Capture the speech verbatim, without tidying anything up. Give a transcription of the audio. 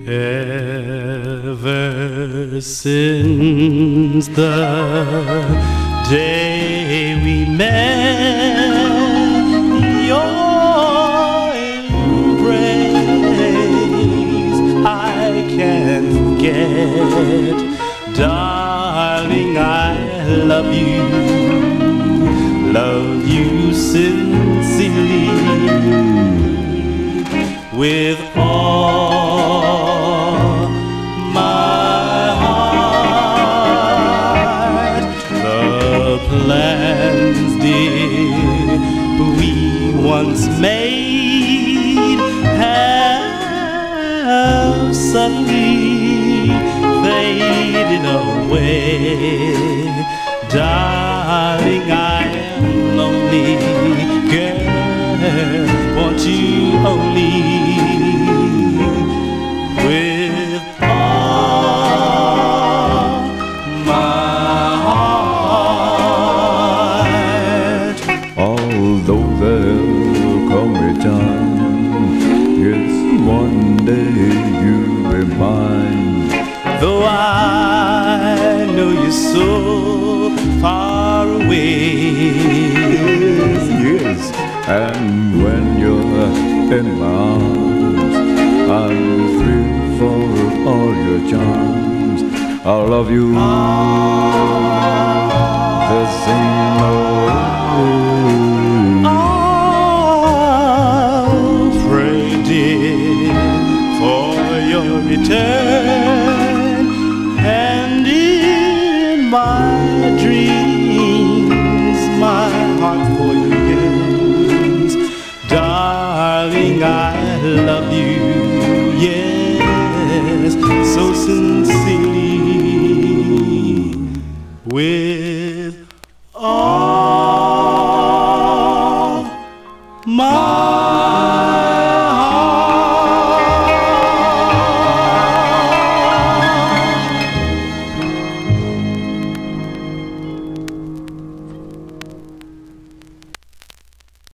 Ever since the day we met, your embrace I can't forget. Darling, I love you, love you sincerely, with all my heart. The plans, dear, we once made have suddenly faded away. Darling, I am lonely, girl, want you only, with all my heart. Although there'll come a time, yes, one day you'll be mine. Though I know you're so far away, yes, yes. And when you're in my arms, I'm free for all your charms. I love you the same way. I'll pray, dear, for your return, and in my dreams my heart for you yearns. Darling, I love you, yes, so sincerely, with all my